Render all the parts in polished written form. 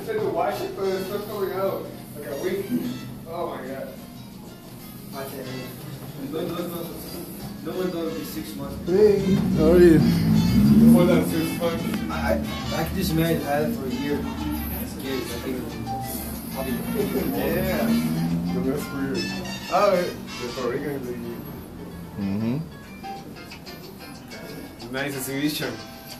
tried to wash it, but it's not coming out. Like a week. Oh my god. I can't no one knows be 6 months. Hey, how are you? More than 6 months. I can just imagine had it for a year. Kids, I think I'll be Yeah. The best for you. Oh, the Puerto Rican thing. Mm-hmm. Nice exhibition.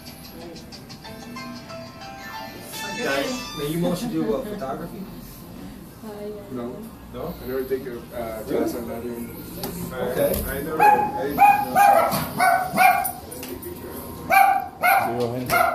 Now you mostly do photography? No. No? I never take a class on that. Okay. I never. Digo, gente.